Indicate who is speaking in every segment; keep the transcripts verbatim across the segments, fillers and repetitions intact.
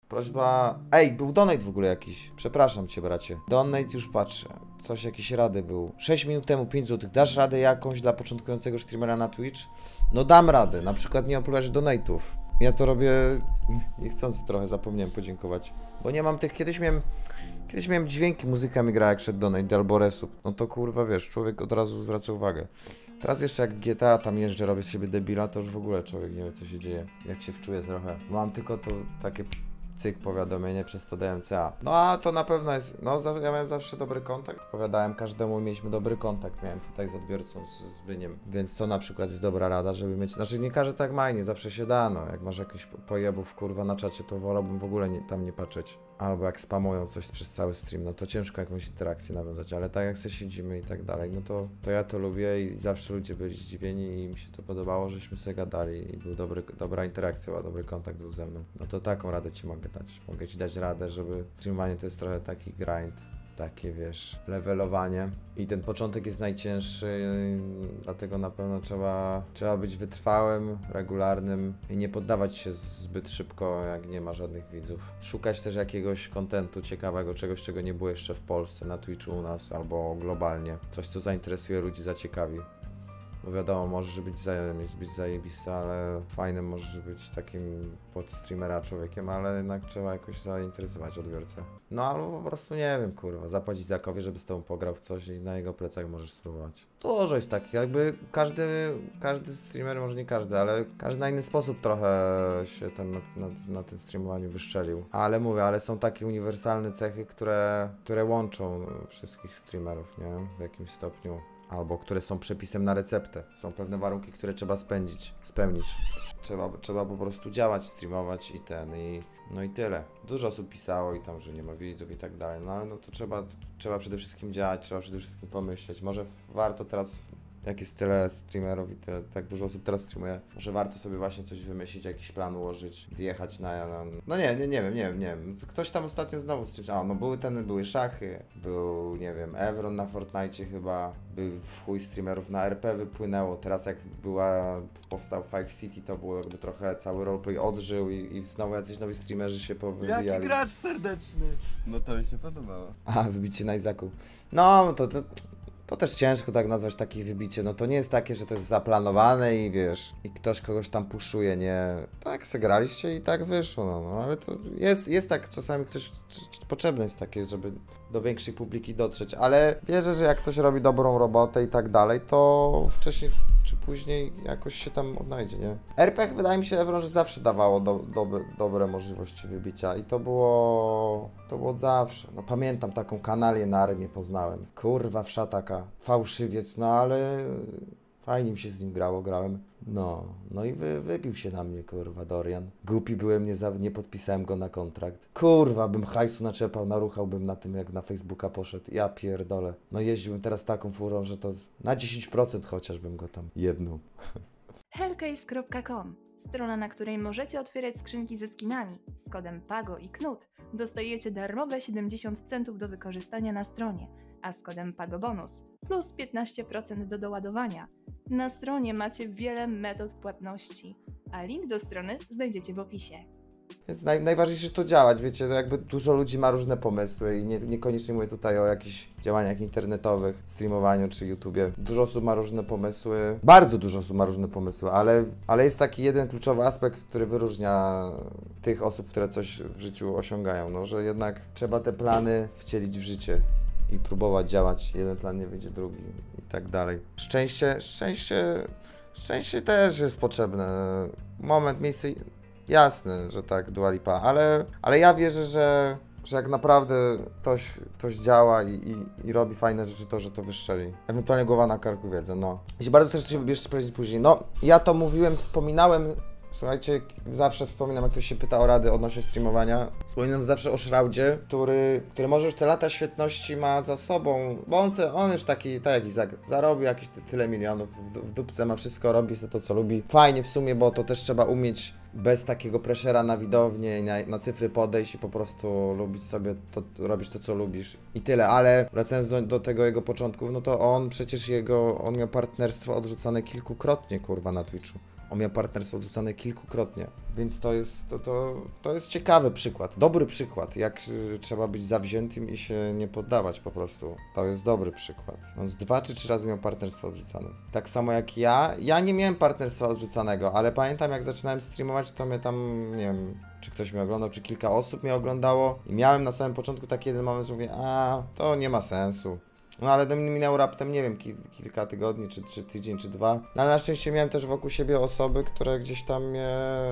Speaker 1: Prośba... Ej, był donate w ogóle jakiś. Przepraszam cię, bracie. Donate już patrzę. Coś, jakieś rady był. sześć minut temu, pięć złotych. Dasz radę jakąś dla początkującego streamera na Twitch? No dam radę. Na przykład nie opływasz donate'ów. Ja to robię... Niechcący trochę zapomniałem podziękować. Bo nie mam tych... Kiedyś miałem... Kiedyś miałem dźwięki, muzyka mi gra jak szedł donate albo resub. No to kurwa wiesz, człowiek od razu zwraca uwagę. Teraz jeszcze jak G T A tam jeżdżę, robię z siebie debila, to już w ogóle człowiek nie wie co się dzieje. Jak się wczuje trochę. Mam tylko to takie... cyk, powiadomienie przez to D M C A. No a to na pewno jest, no ja miałem zawsze dobry kontakt, odpowiadałem każdemu, mieliśmy dobry kontakt, miałem tutaj z odbiorcą, z Zbyniem, więc to na przykład jest dobra rada, żeby mieć, znaczy nie każdy tak ma i nie zawsze się da, no jak masz jakiś pojebów kurwa na czacie, to wolałbym w ogóle nie, tam nie patrzeć. Albo jak spamują coś przez cały stream, no to ciężko jakąś interakcję nawiązać, ale tak jak sobie siedzimy i tak dalej, no to, to ja to lubię i zawsze ludzie byli zdziwieni i mi się to podobało, żeśmy sobie gadali i był dobry, dobra interakcja, była, dobry kontakt był ze mną. No to taką radę ci mogę dać. Mogę ci dać radę, żeby streamowanie to jest trochę taki grind, takie wiesz, levelowanie. I ten początek jest najcięższy, dlatego na pewno trzeba, trzeba być wytrwałym, regularnym i nie poddawać się zbyt szybko, jak nie ma żadnych widzów. Szukać też jakiegoś kontentu ciekawego, czegoś, czego nie było jeszcze w Polsce, na Twitchu u nas albo globalnie. Coś, co zainteresuje ludzi, zaciekawi. Bo wiadomo, możesz być, zaje być zajebisty, ale fajnym możesz być takim pod streamera człowiekiem, ale jednak trzeba jakoś zainteresować odbiorcę. No albo po prostu nie wiem, kurwa, zapłacić Zakowi, żeby z tobą pograł w coś i na jego plecach możesz spróbować. Dużo jest takich, jakby każdy, każdy streamer, może nie każdy, ale każdy na inny sposób trochę się tam na, na, na tym streamowaniu wyszczelił. Ale mówię, ale są takie uniwersalne cechy, które, które łączą wszystkich streamerów, nie? W jakimś stopniu. Albo które są przepisem na receptę. Są pewne warunki, które trzeba spędzić, spełnić. Trzeba, trzeba po prostu działać, streamować i ten, i no i tyle. Dużo osób pisało i tam, że nie ma widzów i tak dalej, no ale no to trzeba, trzeba przede wszystkim działać, trzeba przede wszystkim pomyśleć. Może warto teraz, jak jest tyle streamerów i tyle, tak dużo osób teraz streamuje, może warto sobie właśnie coś wymyślić, jakiś plan ułożyć, wjechać na, na... No nie, nie, nie wiem, nie wiem, nie wiem. Ktoś tam ostatnio znowu z czymś, a no były ten, były szachy, był, nie wiem, Evron na Fortnite chyba, był w chuj streamerów na R P wypłynęło, teraz jak była, powstał Five City, to było jakby trochę cały roleplay odżył i, i znowu jacyś nowi streamerzy się powywijali.
Speaker 2: Jaki gracz serdeczny! No to mi się podobało.
Speaker 1: A, wybicie na Izaku. No, to... to... To też ciężko tak nazwać takie wybicie, no to nie jest takie, że to jest zaplanowane i wiesz, i ktoś kogoś tam puszuje, nie, tak se graliście i tak wyszło, no, no ale to jest, jest tak, czasami ktoś, potrzebne jest takie, żeby do większej publiki dotrzeć, ale wierzę, że jak ktoś robi dobrą robotę i tak dalej, to wcześniej czy później jakoś się tam odnajdzie, nie? R P G wydaje mi się, Evron, że zawsze dawało do, dobre, dobre możliwości wybicia i to było, to było od zawsze. No pamiętam taką kanalię na armię poznałem. Kurwa wsza taka, fałszywiec, no ale fajnie mi się z nim grało, grałem. No, no i wy, wybił się na mnie, kurwa, Dorian. Głupi byłem, nie, za, nie podpisałem go na kontrakt. Kurwa, bym hajsu naczepał, naruchałbym na tym, jak na Facebooka poszedł. Ja pierdolę. No jeździłbym teraz taką furą, że to z, na dziesięć procent chociaż bym go tam jednął.
Speaker 3: Hellcase kropka com. Strona, na której możecie otwierać skrzynki ze skinami. Z kodem Pago i Knut dostajecie darmowe siedemdziesiąt centów do wykorzystania na stronie, a z kodem PAGOBONUS plus piętnaście procent do doładowania. Na stronie macie wiele metod płatności, a link do strony znajdziecie w opisie.
Speaker 1: Więc naj, najważniejsze to działać, wiecie, no jakby dużo ludzi ma różne pomysły i nie, niekoniecznie mówię tutaj o jakichś działaniach internetowych, streamowaniu czy YouTubie. Dużo osób ma różne pomysły, bardzo dużo osób ma różne pomysły, ale, ale jest taki jeden kluczowy aspekt, który wyróżnia tych osób, które coś w życiu osiągają, no, że jednak trzeba te plany wcielić w życie i próbować działać. Jeden plan nie wyjdzie drugi i tak dalej. Szczęście, szczęście, szczęście też jest potrzebne. Moment, miejsce... Jasne, że tak, Dua Lipa, ale, ale ja wierzę, że, że jak naprawdę ktoś, ktoś działa i, i, i robi fajne rzeczy, to że to wystrzeli. Ewentualnie głowa na karku wiedzę, no. Jeśli bardzo chcesz się wybierz, powiedzieć później. No, ja to mówiłem, wspominałem, słuchajcie, zawsze wspominam, jak ktoś się pyta o rady odnośnie streamowania. Wspominam zawsze o Shroudzie, który, który może już te lata świetności ma za sobą, bo on, se, on już taki, tak jak Izak, zarobi jakieś ty, tyle milionów, w, w dupce ma wszystko, robi sobie to, co lubi. Fajnie w sumie, bo to też trzeba umieć bez takiego pressera na widownię i na, na cyfry podejść i po prostu lubić sobie, to, robisz to, co lubisz i tyle, ale wracając do, do tego jego początków, no to on przecież jego, on miał partnerstwo odrzucone kilkukrotnie, kurwa, na Twitchu. On miał partnerstwo odrzucane kilkukrotnie, więc to jest, to, to, to jest ciekawy przykład, dobry przykład, jak y, trzeba być zawziętym i się nie poddawać po prostu. To jest dobry przykład. On z dwa czy trzy razy miał partnerstwo odrzucane. Tak samo jak ja, ja nie miałem partnerstwa odrzucanego, ale pamiętam jak zaczynałem streamować, to mnie tam, nie wiem, czy ktoś mnie oglądał, czy kilka osób mnie oglądało i miałem na samym początku taki jeden moment, że mówię, a to nie ma sensu. No ale minęło raptem, nie wiem, ki kilka tygodni, czy, czy tydzień, czy dwa. No, ale na szczęście miałem też wokół siebie osoby, które gdzieś tam mnie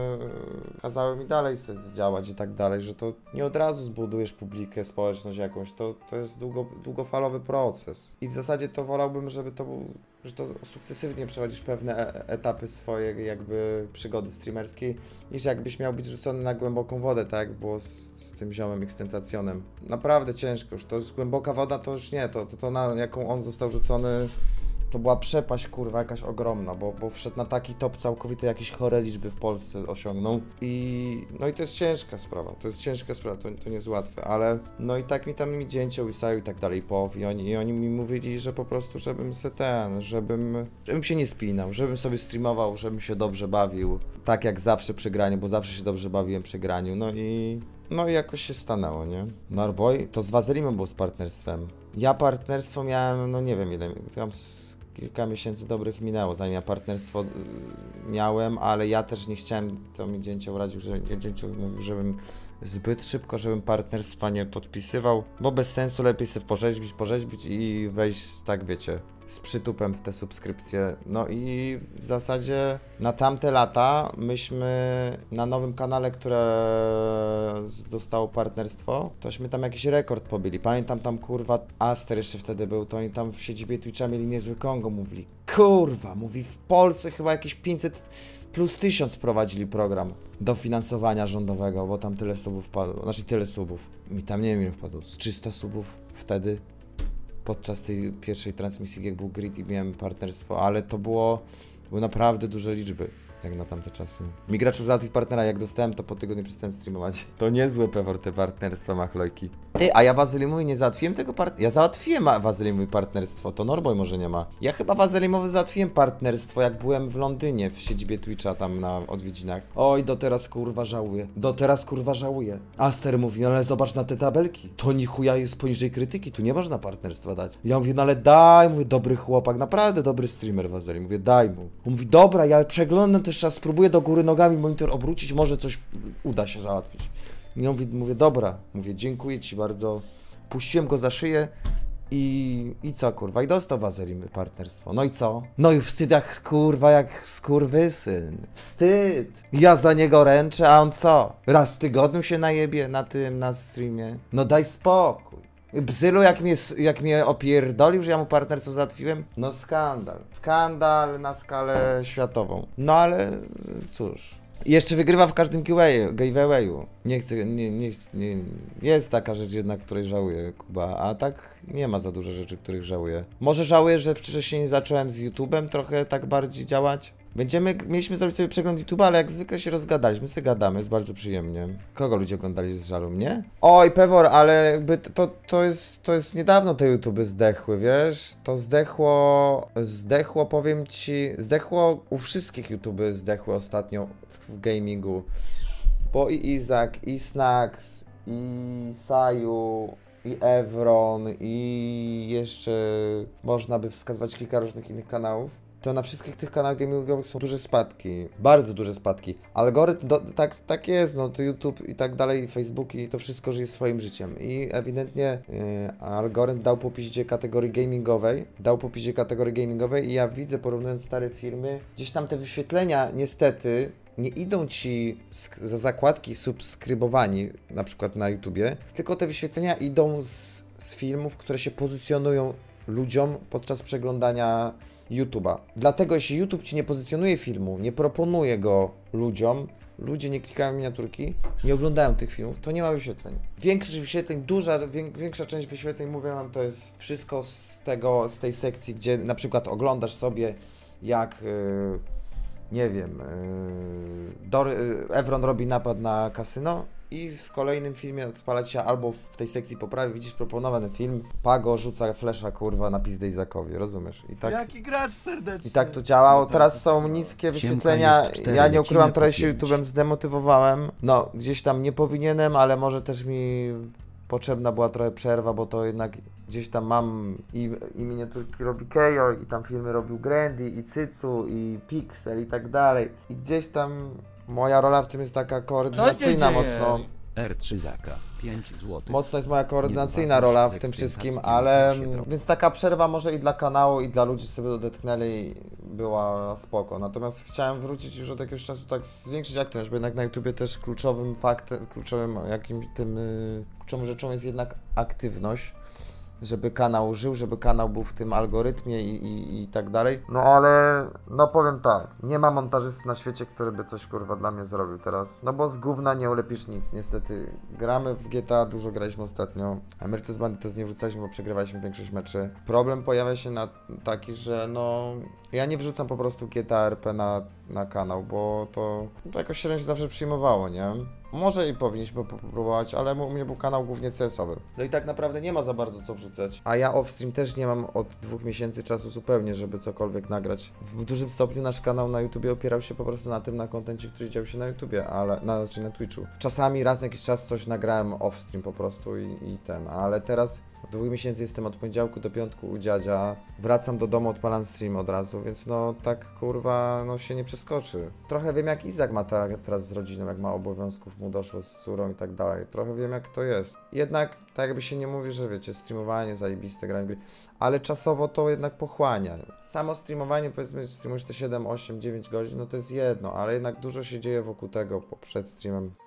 Speaker 1: kazały mi dalej działać i tak dalej, że to nie od razu zbudujesz publikę, społeczność jakąś, to, to jest długo, długofalowy proces. I w zasadzie to wolałbym, żeby to był, że to sukcesywnie przechodzisz pewne e etapy swojej jakby przygody streamerskiej, niż jakbyś miał być rzucony na głęboką wodę, tak jak było z, z tym ziomem Xtentacionem. Naprawdę ciężko już, to jest głęboka woda, to już nie, to, to, to na jaką on został rzucony, to była przepaść, kurwa, jakaś ogromna, bo, bo wszedł na taki top całkowity, jakieś chore liczby w Polsce osiągnął i no i to jest ciężka sprawa, to jest ciężka sprawa, to, to nie jest łatwe, ale no i tak mi tam mi dzięcie łysają i tak dalej, pow i oni, i oni mi mówili, że po prostu, żebym se ten, żebym, żebym się nie spinał, żebym sobie streamował, żebym się dobrze bawił, tak jak zawsze przy graniu, bo zawsze się dobrze bawiłem przy graniu, no i no i jakoś się stanęło, nie? Norboy, to z Wazeliną było z partnerstwem. Ja partnerstwo miałem, no nie wiem ile, tam z kilka miesięcy dobrych minęło, zanim ja partnerstwo miałem, ale ja też nie chciałem, to mi dzięcioł radził, że dzięcioł mówił, żebym zbyt szybko, żebym partnerstwa nie podpisywał, bo bez sensu lepiej sobie porzeźbić, porzeźbić i wejść, tak wiecie, z przytupem w te subskrypcje. No i w zasadzie na tamte lata myśmy na nowym kanale, które dostało partnerstwo, tośmy tam jakiś rekord pobili. Pamiętam tam, kurwa, Aster jeszcze wtedy był, to oni tam w siedzibie Twitcha mieli niezły Kongo, mówili, kurwa, mówi w Polsce chyba jakieś pięćset plus tysiąc wprowadzili program dofinansowania rządowego, bo tam tyle subów wpadło, znaczy tyle subów. Mi tam nie wiem ile wpadło, z trzysta subów wtedy. Podczas tej pierwszej transmisji, jak był Grid i miałem partnerstwo, ale to było, były naprawdę duże liczby, jak na tamte czasy. Mi graczów załatwić partnera, jak dostałem, to po tygodniu przestałem streamować. To niezłe pewor te partnerstwa machlojki. Ty, a ja Wazelimuj nie załatwiłem tego partnerstwa. Ja załatwiłem Wazelimuj partnerstwo, to Norboy może nie ma. Ja chyba Wazelimowy załatwiłem partnerstwo, jak byłem w Londynie, w siedzibie Twitcha, tam na odwiedzinach. Oj, do teraz kurwa żałuję. Do teraz kurwa żałuję. Aster mówi, ale zobacz na te tabelki. To ni chuja jest poniżej krytyki, tu nie można partnerstwa dać. Ja mówię, no ale daj, mówię, dobry chłopak, naprawdę dobry streamer Wazeli. Mówię, daj mu. On mówi, dobra, ja przeglądam też raz, spróbuję do góry nogami monitor obrócić, może coś uda się załatwić. I ja mówię, mówię, dobra, mówię, dziękuję ci bardzo. Puściłem go za szyję i, i co, kurwa, i dostał Wazelimy partnerstwo. No i co? No i wstyd jak, kurwa, jak skurwysyn. Wstyd. Ja za niego ręczę, a on co? Raz w tygodniu się najebie na tym, na streamie. No daj spokój. Bzylu jak mnie, jak mnie opierdolił, że ja mu partnerstwo załatwiłem? No skandal. Skandal na skalę światową. No ale cóż. I jeszcze wygrywa w każdym giveawayu. Nie chcę, nie, nie, nie, jest taka rzecz jednak, której żałuję, Kuba, a tak nie ma za dużo rzeczy, których żałuję. Może żałuję, że wcześniej nie zacząłem z YouTube'em trochę tak bardziej działać. Będziemy, mieliśmy zrobić sobie przegląd YouTube'a, ale jak zwykle się rozgadaliśmy, sobie gadamy, jest bardzo przyjemnie. Kogo ludzie oglądali z żalu? Mnie? Oj, Pewor, ale jakby to, to, jest, to jest niedawno te YouTube'y zdechły, wiesz? To zdechło, zdechło, powiem ci, zdechło, u wszystkich YouTube'y zdechły ostatnio w, w gamingu. Bo i Izak, i Snax, i Saju, i Evron, i jeszcze można by wskazywać kilka różnych innych kanałów. To na wszystkich tych kanałach gamingowych są duże spadki, bardzo duże spadki. Algorytm, do, tak, tak jest, no to YouTube i tak dalej, Facebook i to wszystko żyje swoim życiem. I ewidentnie yy, algorytm dał po piździe kategorii gamingowej, dał po piździe kategorii gamingowej i ja widzę, porównując stare filmy, gdzieś tam te wyświetlenia niestety nie idą ci za zakładki subskrybowani, na przykład na YouTubie, tylko te wyświetlenia idą z, z filmów, które się pozycjonują ludziom podczas przeglądania YouTube'a. Dlatego jeśli YouTube ci nie pozycjonuje filmu, nie proponuje go ludziom, ludzie nie klikają miniaturki, nie oglądają tych filmów, to nie ma wyświetleń. Większość wyświetleń, duża, większa część wyświetleń, mówię wam, to jest wszystko z tego, z tej sekcji, gdzie na przykład oglądasz sobie jak yy, nie wiem, yy, Dor, yy, Evron robi napad na kasyno i w kolejnym filmie odpalać się albo w tej sekcji poprawy widzisz proponowany film, Pago rzuca flesza kurwa na pizdę Izakowi, rozumiesz? I tak,
Speaker 2: Jaki gracz serdeczny.
Speaker 1: i tak to działało.
Speaker 2: No to
Speaker 1: Teraz
Speaker 2: to
Speaker 1: są
Speaker 2: było.
Speaker 1: niskie
Speaker 4: Siemka
Speaker 1: wyświetlenia,
Speaker 4: jest cztery,
Speaker 1: ja nie ukrywam,
Speaker 4: lecimy
Speaker 1: trochę
Speaker 4: po
Speaker 1: się
Speaker 4: pięć.
Speaker 1: YouTube'em zdemotywowałem. No, gdzieś tam nie powinienem, ale może też mi potrzebna była trochę przerwa, bo to jednak gdzieś tam mam i, i miniaturki robi Kejo, i tam filmy robił Grandy, i Cycu, i Pixel i tak dalej. I gdzieś tam moja rola w tym jest taka koordynacyjna
Speaker 2: dzieje?
Speaker 1: mocno.
Speaker 4: R trzy Zaka, pięć złotych.
Speaker 1: Mocno jest moja koordynacyjna
Speaker 4: Nie
Speaker 1: rola
Speaker 4: zobaczysz
Speaker 1: w tym
Speaker 4: z
Speaker 1: wszystkim,
Speaker 4: ekscytacją,
Speaker 1: ale
Speaker 4: jak się trochę-
Speaker 1: więc taka przerwa może i dla kanału, i dla ludzi sobie odetchnęli była spoko. Natomiast chciałem wrócić już od jakiegoś czasu, tak zwiększyć aktywność, bo jednak na YouTubie też kluczowym faktem, kluczowym jakimś tym, yy, kluczową rzeczą jest jednak aktywność, żeby kanał żył, żeby kanał był w tym algorytmie i, i, i tak dalej. No ale, no powiem tak, nie ma montażysty na świecie, który by coś kurwa dla mnie zrobił teraz. No bo z gówna nie ulepisz nic, niestety. Gramy w G T A, dużo graliśmy ostatnio. Emerytus Banditos nie wrzucaliśmy, bo przegrywaliśmy większość meczy. Problem pojawia się na taki, że no... Ja nie wrzucam po prostu G T A R P na, na kanał, bo to, to jakoś średnio się zawsze przyjmowało, nie? Może i powinniśmy popróbować, ale u mnie był kanał głównie C S owy. No i tak naprawdę nie ma za bardzo co wrzucać. A ja offstream też nie mam od dwóch miesięcy czasu zupełnie, żeby cokolwiek nagrać. W dużym stopniu nasz kanał na YouTubie opierał się po prostu na tym, na kontencie, który dział się na YouTubie, ale, na, znaczy na Twitchu. Czasami raz na jakiś czas coś nagrałem offstream po prostu i, i ten, ale teraz od dwóch miesięcy jestem od poniedziałku do piątku u dziadzia, wracam do domu, odpalam stream od razu, więc no tak kurwa, no się nie przeskoczy. Trochę wiem jak Izak ma ta, teraz z rodziną, jak ma obowiązków, mu doszło z córą i tak dalej. Trochę wiem jak to jest. Jednak tak jakby się nie mówi, że wiecie, streamowanie, zajebiste, granie gry, ale czasowo to jednak pochłania. Samo streamowanie, powiedzmy, streamujesz te siedem, osiem, dziewięć godzin, no to jest jedno, ale jednak dużo się dzieje wokół tego przed streamem.